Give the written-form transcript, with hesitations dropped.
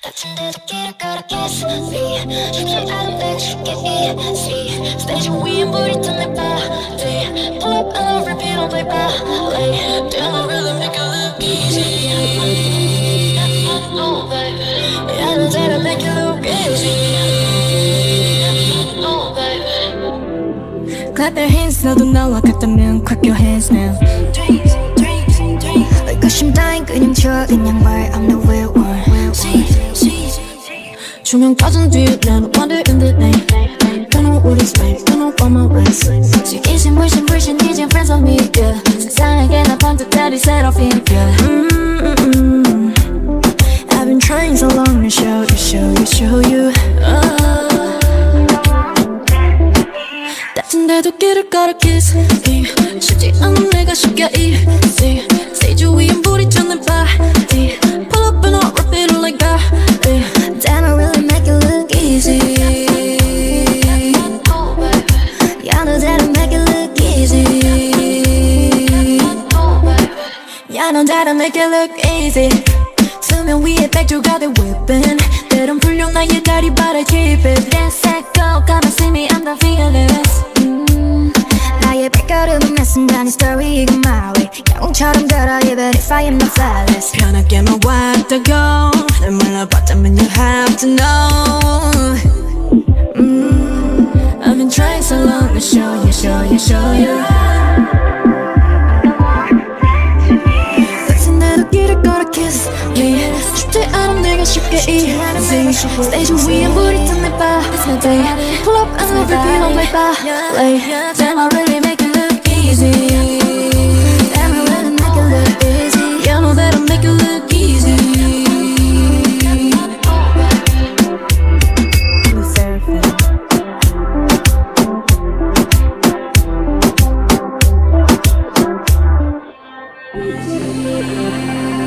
같은데도 길을 걸어 kiss me 쉽지 않은 데 쉽게 easy 스테이지 위에 불이 튼 내 body Pull up and repeat on my body Damn I really make it look easy Oh baby I know that I make it look easy Oh baby Clap your hands 너도 나와 같다면 clap your hands now 의구심 따윈 그냥 쳐 그냥 말 I'm the real one 조명 꺼진 뒤 나는 wander in the night Don't know what it's like, don't know what my rights 지기신 물씬 물씬 이젠 friends on me yeah. 세상에게 나 번뜩 set off in yeah. I've been trying so long to show you 다친데도 길을 걸어 kiss me 쉽지 않은 내가 쉽게 easy Stage 위엔 불이 튼 내 body Pull up and I'll repeat it like that Damn I really make it look easy Yeah I know that I make it look easy Yeah I know that I make it look easy 수면 위에 백조가 돼 whipping 때론 풀려 나의 다리 but I keep it Let's go come and see me I'm the fearless 나의 발걸음은 내 순간의 story 이건 my way 영웅처럼 걸어 even if I am not flawless 편하게만 왔다고 날 몰라봤다면 you have to know I've been trying so long to show you 같은데도 길을 걸어 kiss me 쉽지 않은 내가 쉽게 easy 스테이지 위에 불이 튼 내 body Pull up and repeat on my body Damn I really make it look easy Damn I really make it look easy You know that I make it look easy The Seraphim